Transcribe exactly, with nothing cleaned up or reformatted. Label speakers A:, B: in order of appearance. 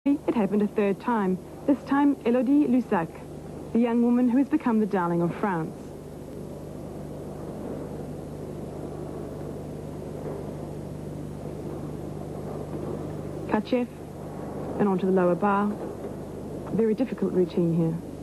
A: It happened a third time, this time Elodie Lussac, the young woman who has become the darling of France. Kachev, and onto the lower bar. Very difficult routine here.